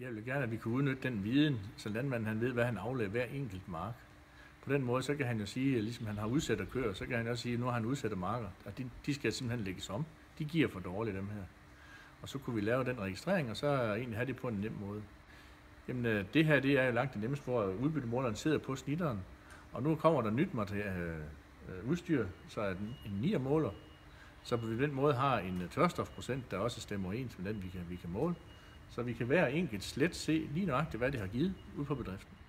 Jeg vil gerne, at vi kan udnytte den viden, så landmanden han ved, hvad han aflægger hver enkelt mark. På den måde, så kan han jo sige, ligesom han har udsætter køer, så kan han også sige, at nu har han udsætter marker, og de skal simpelthen lægges om. De giver for dårligt, dem her. Og så kunne vi lave den registrering, og så egentlig have det på en nem måde. Jamen, det her det er jo langt det nemmeste, hvor udbyttemåleren sidder på snitteren, og nu kommer der nyt udstyr, så er en niermåler, så på den måde har en tørstofprocent, der også stemmer ens med den, vi kan måle. Så vi kan hver enkelt slet se lige nøjagtigt, hvad det har givet ude på bedriften.